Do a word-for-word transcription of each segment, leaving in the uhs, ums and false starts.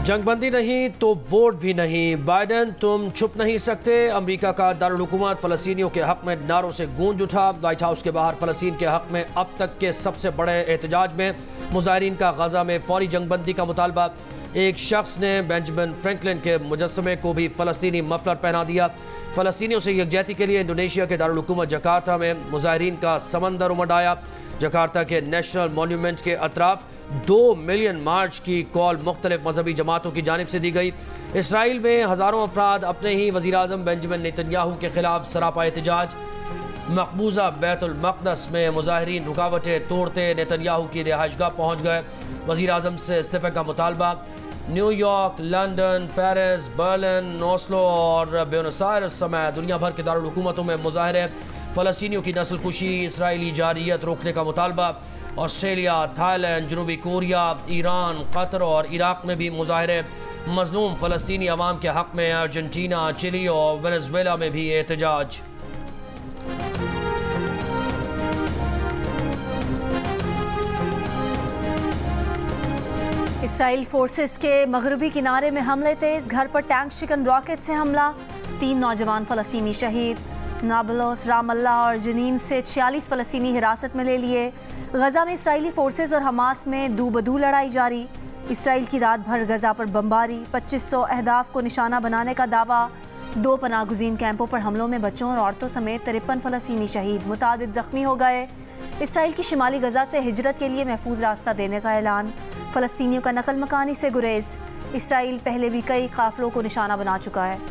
जंगबंदी नहीं तो वोट भी नहीं, बाइडेन तुम छुप नहीं सकते। अमेरिका का दारुल हुकूमत फ़लस्तीनियों के हक में नारों से गूंज उठा। व्हाइट हाउस के बाहर फ़लस्तीन के हक में अब तक के सबसे बड़े एहतजाज में मुजाहिरीन का गजा में फौरी जंगबंदी का मुतालबा। एक शख्स ने बेंजामिन फ्रैंकलिन के मुजस्समे को भी फ़लस्तीनी मफलर पहना दिया। फ़लस्तीनियों से यकजहती के लिए इंडोनेशिया के दारुल हुकूमत जकार्ता में मुजाहिरीन का समंदर उमड़ आया। जकार्ता के नेशनल मॉन्यूमेंट के अतराफ दो मिलियन मार्च की कॉल मुख्तलिफ मजहबी जमातों की जानिब से दी गई। इसराइल में हज़ारों अफराद अपने ही वज़ीर आज़म बेंजामिन नेतन्याहू के खिलाफ सरापा एहतजाज। मकबूजा बैतुल मक़दस में मुजाहिरीन रुकावटें तोड़ते नेतन्याहू की रिहाइशगाह पहुँच गए। वज़ीर आज़म से इस्तीफ़े का मुतालबा। New York, London, Paris, Berlin, Oslo और ब्यूनस आयर्स समेत दुनिया भर के दारुल हुकूमतों में मुजाहरे। फ़लस्तीनियों की नस्ल कुशी, इसराइली जारियत रोकने का मुतालबा। ऑस्ट्रेलिया, थाईलैंड, जनूबी कोरिया, ईरान, कतर और इराक में भी मुजाहरे। मजलूम फ़लस्तीनी अवाम के हक़ में अर्जेंटीना, चिली और वेनेजुएला में भी एहतजाज। इसराइल फोर्सेस के मगरबी किनारे में हमले तेज, घर पर टैंक शिकन रॉकेट से हमला। तीन नौजवान फ़लस्तीनी शहीद। नाबलोस, रामल्ला और जनीन से छियालीस फ़लस्तीनी हिरासत में ले लिए। गजा में इसराइली फोर्सेस और हमास में दू बदू लड़ाई जारी। इसराइल की रात भर गजा पर बमबारी, पच्चीस सौ अहदाफ को निशाना बनाने का दावा। दो पनाहगुज़ीन कैंपों पर हमलों में बच्चों और औरतों समेत तिरपन फ़लस्तीनी शहीद, मुतादिद ज़ख्मी हो गए। इसराइल की शिमाली गजा से हिजरत के लिए महफूज रास्ता देने का ऐलान। फ़लस्तीनियों का नकल मकानी से गुरेज। इसराइल पहले भी कई काफिलों को निशाना बना चुका है।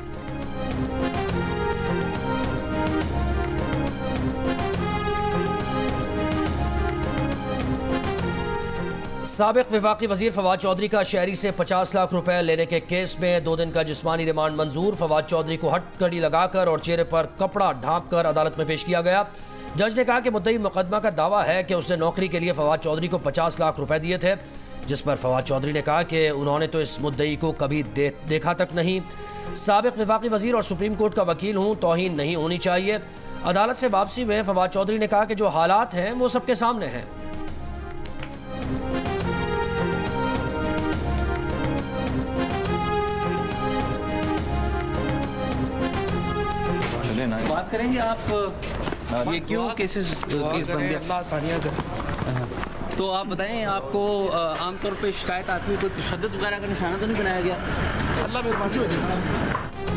साबिक वफाकी वजीर फवाद चौधरी का शहरी से पचास लाख रुपए लेने के केस में दो दिन का जिस्मानी रिमांड मंजूर। फवाद चौधरी को हथकड़ी लगाकर और चेहरे पर कपड़ा ढांप कर अदालत में पेश किया गया। जज ने कहा कि मुद्दई मुकदमा का दावा है कि उसने नौकरी के लिए फवाद चौधरी को पचास लाख रुपए दिए थे, जिस पर फवाद चौधरी ने कहा कि उन्होंने तो इस मुद्दई को कभी दे, देखा तक नहीं। साबिक वफाकी वजीर और सुप्रीम कोर्ट का वकील हूँ, तौहीन नहीं होनी चाहिए। अदालत से वापसी में फवाद चौधरी ने कहा कि जो हालात हैं वो सबके सामने हैं। बात करेंगे आप ये क्यों केसेस केस बन गया, तो आप बताएं, आपको आमतौर पे शिकायत आती है कोई तशद्दुद वगैरह का निशाना तो नहीं बनाया गया? अल्लाह मेहरबानी हो जाए।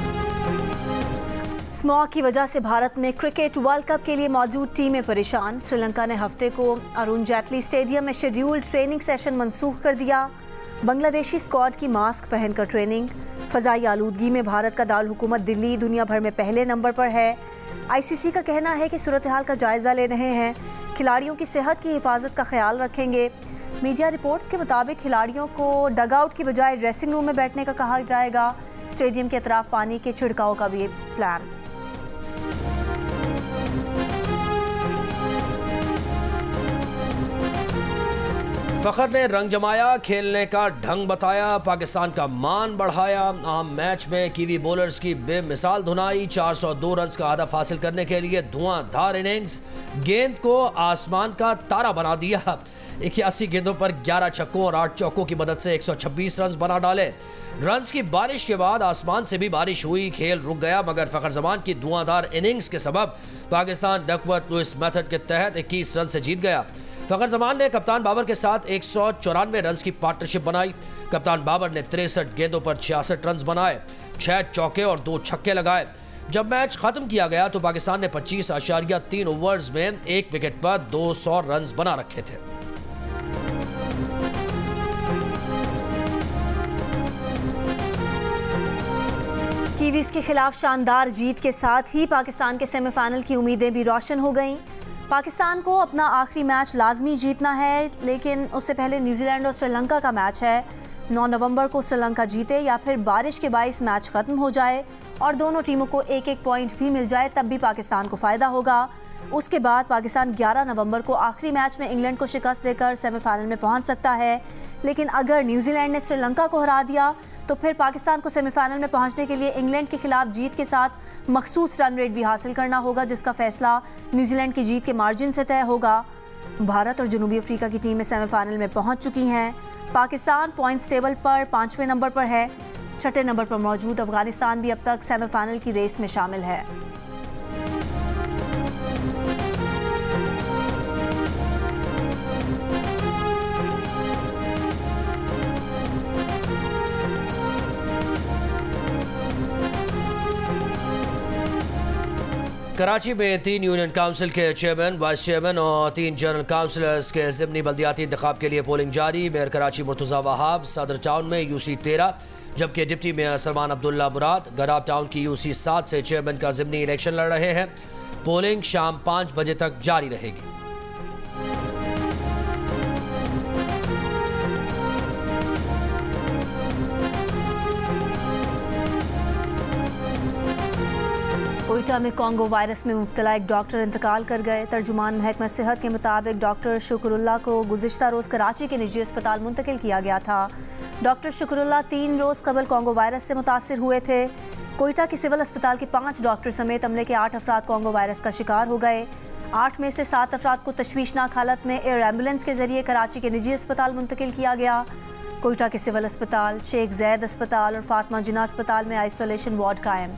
स्मॉग की वजह से भारत में क्रिकेट वर्ल्ड कप के लिए मौजूद टीमें परेशान। श्रीलंका ने हफ्ते को अरुण जेटली स्टेडियम में शेड्यूल्ड ट्रेनिंग सेशन मनसूख कर दिया। बांग्लादेशी स्क्वाड की मास्क पहनकर ट्रेनिंग। फ़ज़ाई आलूदगी में भारत का दारुल हुकूमत दिल्ली दुनिया भर में पहले नंबर पर है। आईसीसी का कहना है कि सूरत हाल का जायज़ा ले रहे हैं, खिलाड़ियों की सेहत की हिफाजत का ख्याल रखेंगे। मीडिया रिपोर्ट्स के मुताबिक खिलाड़ियों को डगआउट की बजाय ड्रेसिंग रूम में बैठने का कहा जाएगा। स्टेडियम के अतराफ पानी के छिड़काव का भी प्लान। फ़खर ने रंग जमाया, खेलने का ढंग बताया, पाकिस्तान का मान बढ़ाया। आम मैच में कीवी बॉलर्स की बेमिसाल धुनाई। चार सौ दो रन का हदफ हासिल करने के लिए धुआंधार इनिंग्स, गेंद को आसमान का तारा बना दिया। इक्यासी गेंदों पर ग्यारह छक्कों और आठ चौकों की मदद से एक सौ छब्बीस रन बना डाले। रन्स की बारिश के बाद आसमान से भी बारिश हुई, खेल रुक गया, मगर फ़खर जमान की धुआंधार इनिंग्स के सबब पाकिस्तान डकवर्थ लुइस मेथड के तहत इक्कीस रन से जीत गया। फ़खर जमान ने कप्तान बाबर के साथ एक सौ चौरानवे रन की पार्टनरशिप बनाई। कप्तान बाबर ने तिरसठ गेंदों पर छियासठ रन बनाए, छह चौके और दो छक्के लगाए। जब मैच खत्म किया गया तो पाकिस्तान ने पच्चीस आशारिया तीन ओवर्स में एक विकेट पर दो सौ रन बना रखे थे। कीवीज के खिलाफ शानदार जीत के साथ ही पाकिस्तान के सेमीफाइनल की उम्मीदें भी रोशन हो गईं। पाकिस्तान को अपना आखिरी मैच लाजमी जीतना है, लेकिन उससे पहले न्यूजीलैंड और श्रीलंका का मैच है। नौ नवंबर को श्रीलंका जीते या फिर बारिश के बाइस मैच खत्म हो जाए और दोनों टीमों को एक एक पॉइंट भी मिल जाए, तब भी पाकिस्तान को फ़ायदा होगा। उसके बाद पाकिस्तान ग्यारह नवंबर को आखिरी मैच में इंग्लैंड को शिकस्त देकर सेमीफाइनल में पहुंच सकता है। लेकिन अगर न्यूजीलैंड ने श्रीलंका को हरा दिया तो फिर पाकिस्तान को सेमीफाइनल में पहुंचने के लिए इंग्लैंड के खिलाफ जीत के साथ मखसूस रन रेट भी हासिल करना होगा, जिसका फैसला न्यूजीलैंड की जीत के मार्जिन से तय होगा। भारत और जनूबी अफ्रीका की टीमें सेमीफाइनल में पहुंच चुकी हैं। पाकिस्तान पॉइंट्स टेबल पर पाँचवें नंबर पर है। छठे नंबर पर मौजूद अफगानिस्तान भी अब तक सेमीफाइनल की रेस में शामिल है। कराची में तीन यूनियन काउंसिल के चेयरमैन, वाइस चेयरमैन और तीन जनरल काउंसिलर्स के ज़िमनी बल्दियाती इंतखाब के लिए पोलिंग जारी। मेयर कराची मुर्तज़ा वहाब सदर टाउन में यूसी तेरह, जबकि डिप्टी मेयर सलमान अब्दुल्ला मुराद गराब टाउन की यूसी सात से चेयरमैन का ज़िमनी इलेक्शन लड़ रहे हैं। पोलिंग शाम पाँच बजे तक जारी रहेगी। कोयटा में कॉन्गो वायरस में मुब्तला एक डॉक्टर इंतकाल कर गए। तर्जुमान महकमा सेहत के मुताबिक डॉक्टर शुक्रुल्लाह को गुज़िश्ता रोज़ कराची के निजी अस्पताल मुंतकिल किया गया था। डॉक्टर शुक्रुल्लाह तीन रोज़ कबल कॉन्गो वायरस से मुतासिर हुए थे। कोयटा के सिविल अस्पताल के पाँच डॉक्टर समेत अमले के आठ अफराद कॉन्गो वायरस का शिकार हो गए। आठ में से सात अफराद को तशवीशनाक हालत में एयर एम्बुलेंस के जरिए कराची के निजी अस्पताल मुंतकिल किया गया। कोयटा के सिविल अस्पताल, शेख जैद अस्पताल और फातिमा जिन्ना अस्पताल में आइसोलेशन वार्ड कायम।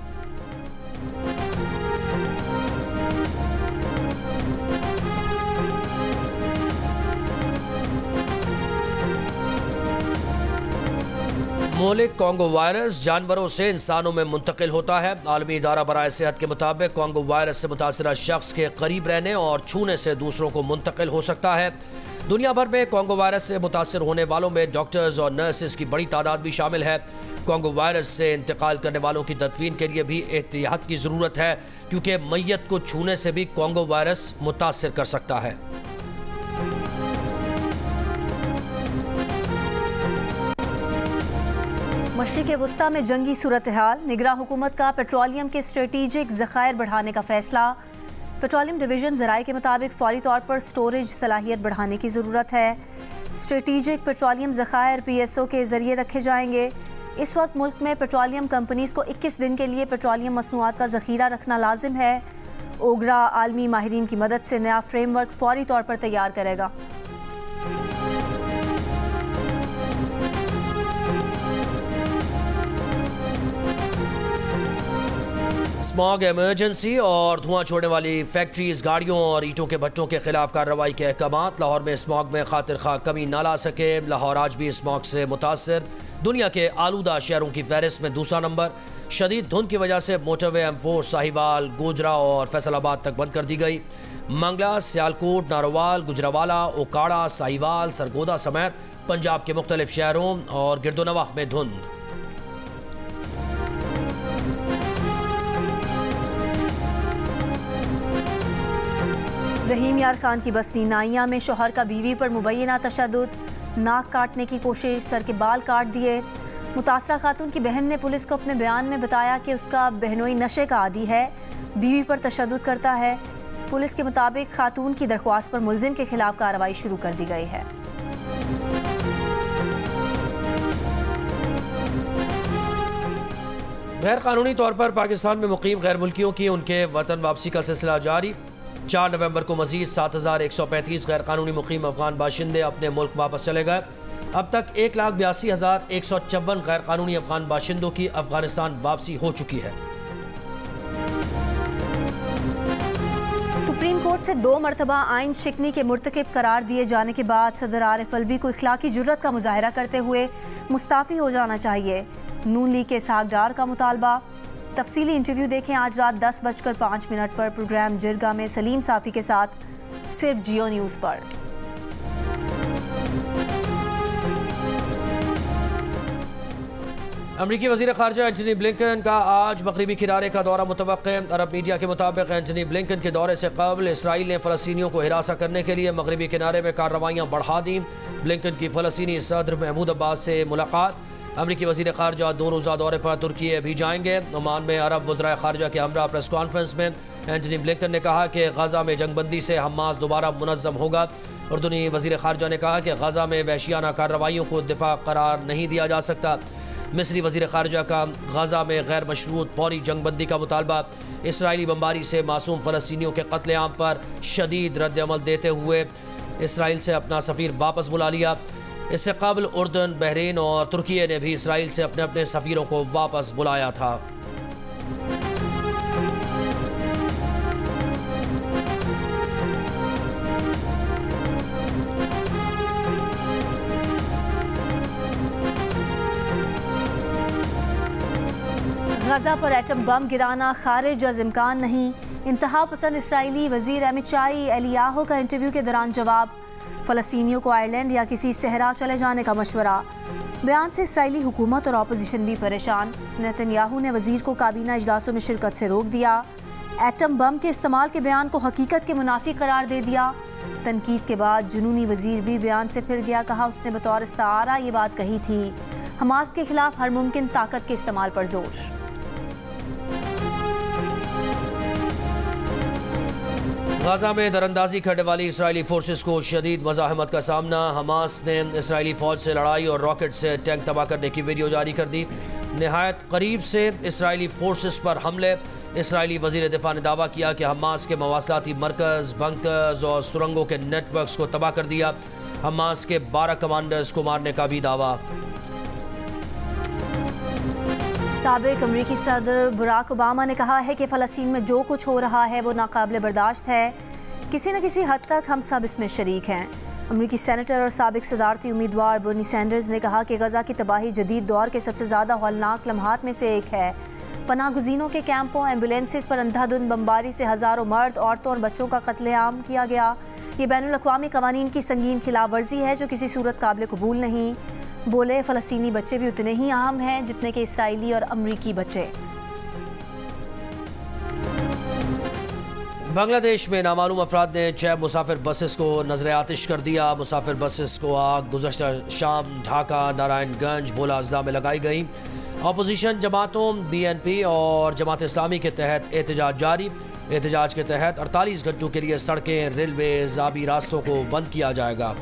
मोहलिक कॉन्गो वायरस जानवरों से इंसानों में मुंतकिल होता है। आलमी इदारा बराए सेहत के मुताबिक कॉन्गो वायरस से मुतासरा शख्स के करीब रहने और छूने से दूसरों को मुंतकिल हो सकता है। दुनिया भर में कॉन्गो वायरस से मुतासर होने वालों में डॉक्टर्स और नर्सेस की बड़ी तादाद भी शामिल है। कॉन्गो वायरस से इंतकाल करने वालों की तदफीन के लिए भी एहतियात की ज़रूरत है, क्योंकि मैयत को छूने से भी कॉन्गो वायरस मुतासर कर सकता है। मशरिक़ वस्ता में जंगी सूरत हाल, निगरां हुकूमत का पेट्रोलियम के स्ट्रेटेजिक ज़खायर बढ़ाने का फैसला। पेट्रोलियम डिवीज़न ज़राए के मुताबिक फौरी तौर पर स्टोरेज सलाहियत बढ़ाने की ज़रूरत है। स्ट्रेटेजिक पेट्रोलियम ज़खायर पी एस ओ के ज़रिए रखे जाएंगे। इस वक्त मुल्क में पेट्रोलियम कंपनीज़ को इक्कीस दिन के लिए पेट्रोलियम मसनूआत का ज़ख़ीरा रखना लाजिम है। ओगरा आलमी माहिरीन की मदद से नया फ्रेमवर्क फौरी तौर पर तैयार करेगा। स्मॉग इमरजेंसी और धुआं छोड़ने वाली फैक्ट्रीज, गाड़ियों और ईंटों के भट्टों के खिलाफ कार्रवाई के अहकाम। लाहौर में स्मॉग में खातिर खा कमी ना ला सके। लाहौर आज भी स्मॉग से मुतासर, दुनिया के आलूदा शहरों की फहरिस्त में दूसरा नंबर। शदीद धुंध की वजह से motorway M four Sahiwal, Gojra और फैसलाबाद तक बंद कर दी गई। मंगला, सियालकोट, नारोवाल, गुजरावाला, ओकाड़ा, साहिवाल, सरगोदा समेत पंजाब के मुख्तलिफ शहरों और गिरदोनवाह में धुंध। रहीम यार खान की बस्ती नाइया में शोहर का बीवी पर मुबैना तशद्दुद, नाक काटने की कोशिश, सर के बाल काट दिए। मुतासरा खातून की बहन ने पुलिस को अपने बयान में बताया कि उसका बहनोई नशे का आदी है, बीवी पर तशद्दुद करता है। पुलिस के मुताबिक खातून की दरख्वास्त पर मुलजिम के खिलाफ कार्रवाई शुरू कर दी गई है। गैर कानूनी तौर पर पाकिस्तान में मुकीम गैर मुल्कियों की उनके वतन वापसी का सिलसिला जारी। चार नवंबर को मजीद सात हज़ार एक सौ पैंतीस गैर कानूनी मुकीम अफगान बाशिंदे अपने मुल्क वापस चले गए। अब तक एक लाख बयासी हज़ार एक सौ चौवन गैर कानूनी अफगान बाशिंदों की अफगानिस्तान वापसी हो चुकी है। सुप्रीम कोर्ट से दो मरतबा आइन शिकनी के मुर्तकिब करार दिए जाने के बाद सदर आरिफ अलवी को इखलाकी जुर्रत का मुजाहरा करते हुए मुस्ताफ़ी हो जाना चाहिए। नून लीग के इसहाक डार का मुतालबा। तफसीली इंटरव्यू देखें आज रात दस बजकर पाँच मिनट पर प्रोग्राम जिरगा में सलीम साफ़ी के साथ, सिर्फ जियो न्यूज़ पर। अमरीकी वज़ीर ख़ारजा एंटनी ब्लिंकन का आज मगरबी किनारे का दौरा मुतवक्के। अरब मीडिया के मुताबिक एंटनी ब्लिंकन के दौरे से कबल इसराइल ने फ़लस्तीनियों को हिरासा करने के लिए मगरबी किनारे में कार्रवाइयाँ बढ़ा दी। ब्लिंकन की फ़लस्तीनी सदर महमूद अब्बास से मुलाकात। अमरीकी वज़ीर ख़ारजा दो रोज़ा दौरे पर तुर्की भी जाएंगे। ओमान में अरब वज़राए ख़ारजा के हमरा प्रेस कॉन्फ्रेंस में एंटनी ब्लिंकन ने कहा कि गज़ा में जंगबंदी से हमास दोबारा मुनज़्ज़म होगा। उर्दूनी वज़ीर ख़ारजा ने कहा कि गज़ा में वहशियाना कार्रवाइयों को दिफा करार नहीं दिया जा सकता। मिस्री वज़ीर ख़ारजा का गज़ा में गैर मशरूत फौरी जंगबंदी का मुतालबा। इसराइली बमबारी से मासूम फ़लस्तीनियों के कत्लेआम पर शदीद रद्द अमल देते हुए इसराइल से अपना सफ़ीर वापस बुला लिया। इससे कबल उर्दन, बहरीन और तुर्की ने भी इसराइल से अपने अपने सफ़ीरों को वापस बुलाया था। गजा पर एटम बम गिराना खारिज अज इम्कान नहीं। इंतहा पसंद इसराइली वजीर एमिचाई एलियाहो का इंटरव्यू के दौरान जवाब। फ़लस्तीनियों को आयरलैंड या किसी सहरा चले जाने का मशवरा। बयान से इसराइली हुकूमत और अपोजिशन भी परेशान। नेतन्याहू ने वजीर को काबीना इजलासों में शिरकत से रोक दिया। एटम बम के इस्तेमाल के बयान को हकीकत के मुनाफी करार दे दिया। तनकीद के बाद जुनूनी वजीर भी बयान से फिर गया। कहा उसने बतौर इस्तारा ये बात कही थी। हमास के खिलाफ हर मुमकिन ताकत के इस्तेमाल पर जोर। गाजा में दरअंदाजी करने वाली इसराइली फोर्सेस को शदीद मज़ाहमत का सामना। हमास ने इसराइली फ़ौज से लड़ाई और रॉकेट से टैंक तबाह करने की वीडियो जारी कर दी। नहायत करीब से इसराइली फोर्सेस पर हमले। इसराइली वज़ीर दिफा ने दावा किया कि हमास के मवासलाती मरकज़, बंकर्स और सुरंगों के नेटवर्क्स को तबाह कर दिया। हमास के बारह कमांडर्स को मारने का भी दावा। साबिक अमरीकी सदर बराक ओबामा ने कहा है कि फ़लस्तीन में जो कुछ हो रहा है वो नाकाबिले बर्दाश्त है। किसी न किसी हद तक हम सब इसमें शरीक हैं। अमरीकी सेनेटर और साबिक सदारती उम्मीदवार बर्नी सैंडर्स ने कहा कि गजा की तबाही जदीद दौर के सबसे ज़्यादा हौलनाक लम्हात में से एक है। पनाह गुज़ीनों के कैंपों, एम्बुलेंसेस पर अंधाधुंध बमबारी से हज़ारों मर्द, औरतों और बच्चों का कत्लेआम किया गया। ये बैनुल अक़वामी कवानीन की संगीन खिलाफ वर्जी है जो किसी सूरत काबिल कबूल नहीं। बोले फ़लस्तीनी बच्चे भी उतने ही अहम हैं जितने के इसराइली और अमरीकी बच्चे। बांग्लादेश में नामालूम अफराद ने छह मुसाफिर बसेस को नजर आतिश कर दिया। मुसाफिर बसेस को आग गुज़श्ता शाम ढाका, नारायणगंज, भोला अजला में लगाई गई। अपोजिशन जमातों बी एन पी और जमात इस्लामी के तहत एहतजाज जारी। एहतजाज के तहत अड़तालीस घंटों के लिए सड़कें, रेलवे, आबी रास्तों को बंद किया जाएगा।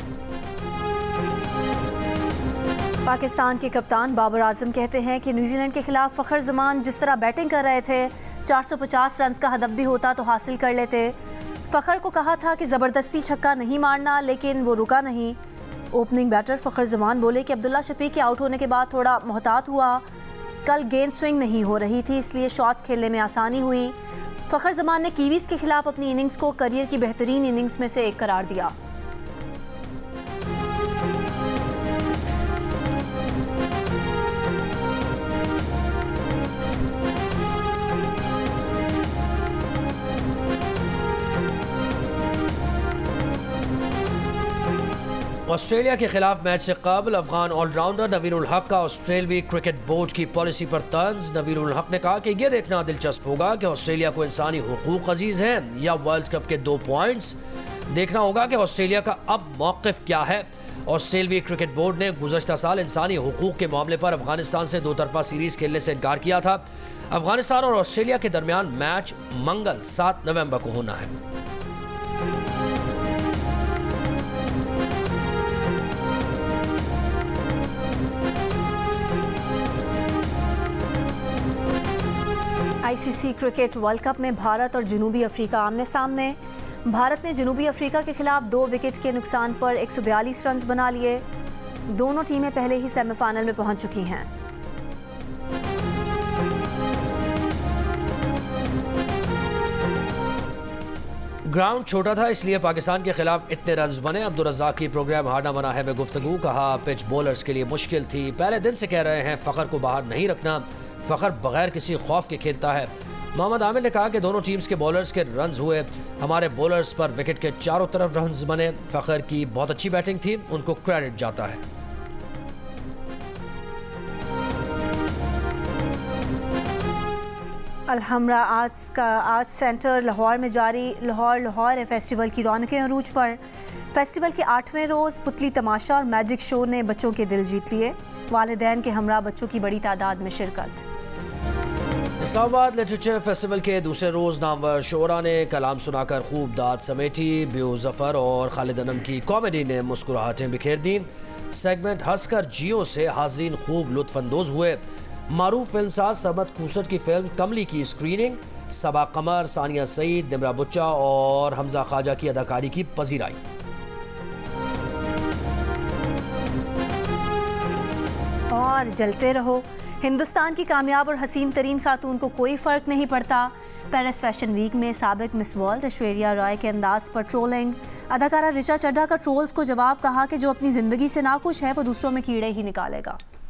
पाकिस्तान के कप्तान बाबर आजम कहते हैं कि न्यूजीलैंड के खिलाफ फ़खर जमान जिस तरह बैटिंग कर रहे थे, चार सौ पचास रन का हदफ भी होता तो हासिल कर लेते। फ़खर को कहा था कि ज़बरदस्ती छक्का नहीं मारना, लेकिन वो रुका नहीं। ओपनिंग बैटर फ़खर जमान बोले कि अब्दुल्ला शफीक के आउट होने के बाद थोड़ा मोहतात हुआ। कल गेंद स्विंग नहीं हो रही थी, इसलिए शॉट्स खेलने में आसानी हुई। फ़खर जमान ने कीवीज़ के खिलाफ अपनी इनिंग्स को करियर की बेहतरीन इनिंग्स में से एक करार दिया। ऑस्ट्रेलिया के खिलाफ मैच से कबल अफगान ऑलराउंडर नवीन उल हक का ऑस्ट्रेलवी क्रिकेट बोर्ड की पॉलिसी पर तंज। नवीन उल हक ने कहा कि यह देखना दिलचस्प होगा कि ऑस्ट्रेलिया को इंसानी हुकूक अजीज हैं या वर्ल्ड कप के दो पॉइंट्स। देखना होगा कि ऑस्ट्रेलिया का अब मौक़िफ़ क्या है। ऑस्ट्रेलवी क्रिकेट बोर्ड ने गुज़श्ता साल इंसानी हुकूक के मामले पर अफगानिस्तान से दो तरफा सीरीज़ खेलने से इनकार किया था। अफगानिस्तान और ऑस्ट्रेलिया के दरमियान मैच मंगल सात नवंबर को होना है। आईसीसी क्रिकेट वर्ल्ड कप में भारत और जनूबी अफ्रीका आमने सामने। भारत ने जनूबी अफ्रीका के खिलाफ दो विकेट के नुकसान पर एक सौ बयालीस रन बना लिए। दोनों टीमें पहले ही सेमीफाइनल में पहुंच चुकी हैं। ग्राउंड छोटा था, इसलिए पाकिस्तान के खिलाफ इतने रन्स बने। अब्दुल रज़ाक की प्रोग्राम हारना मना है में गुफ्तगू। कहा पिच बॉलर्स के लिए मुश्किल थी। पहले दिन से कह रहे हैं फ़खर को बाहर नहीं रखना। फ़खर बगैर किसी खौफ के खेलता है। मोहम्मद आमिर ने कहा कि दोनों टीम्स के बॉलर्स के रन्स हुए, हमारे बॉलर्स पर विकेट के चारों तरफ रन्स बने। फ़खर की बहुत अच्छी बैटिंग थी, उनको क्रेडिट जाता है। अलहमरा आर्ट्स का आर्ट सेंटर लाहौर में जारी लाहौर लाहौर फेस्टिवल की रौनकें अरूज पर। फेस्टिवल के आठवें रोज़ पुतली तमाशा और मैजिक शो ने बच्चों के दिल जीत लिए। वालिदैन के हमरा बच्चों की बड़ी तादाद में शिरकत। इस्लामाबाद लिटरेचर फेस्टिवल के दूसरे रोज़ नामवर शोरा ने कलाम सुनाकर खूब दाद समेटी। ब्यू जफ़र और खालिद अनम की कॉमेडी ने मुस्कुराहटें बिखेर दी। सेगमेंट हंसकर जियो से हाजरीन खूब लुत्फानंदोज हुए। मारूफ फिल्मसाज समद खूसट की फिल्म कमली की स्क्रीनिंग। सबा कमर, सानिया सईद, निमरा बुच्चा और हमजा ख्वाजा की अदाकारी की पजीराई। और जलते रहो। हिंदुस्तान की कामयाब और हसीन तरीन खातून को कोई फ़र्क नहीं पड़ता। पेरिस फैशन वीक में साबिक मिस वर्ल्ड ऐश्वर्या राय के अंदाज पर ट्रोलिंग। अदाकारा ऋचा चड्ढा का ट्रोल्स को जवाब, कहा कि जो अपनी ज़िंदगी से नाखुश है वो दूसरों में कीड़े ही निकालेगा।